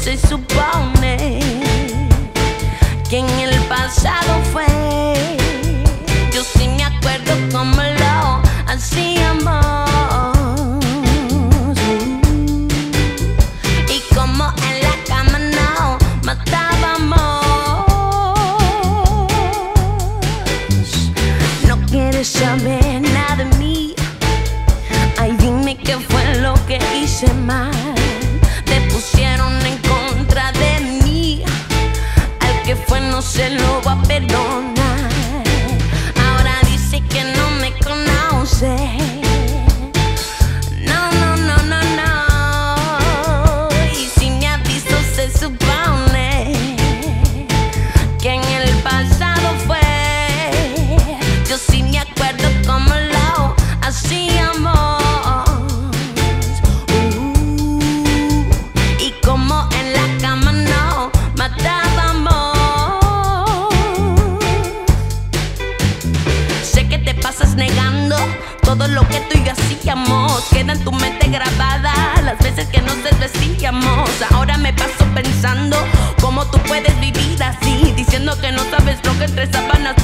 se supone que en el pasado fue. Yo sí me acuerdo cómo lo hacíamos y cómo en la cama no matábamos. No quieres saber nada de mí. Ay, dime qué fue lo que hice mal. Te pusieron en contra de mí. Al que fue no se lo va a perdonar. Ahora dice que no me conoce. No, no, no, no, no. Y si me ha visto se supone que en el pasado fue. Yo sí me acuerdo cómo lo hacíamos. Y como en la cama no matábamos. Sé que te pasas negando todo lo que tú y yo hacíamos. Queda en tu mente grabada las veces que nos desvestíamos. Ahora me paso pensando cómo tú puedes vivir así, diciendo que no sabes lo que entre sábanas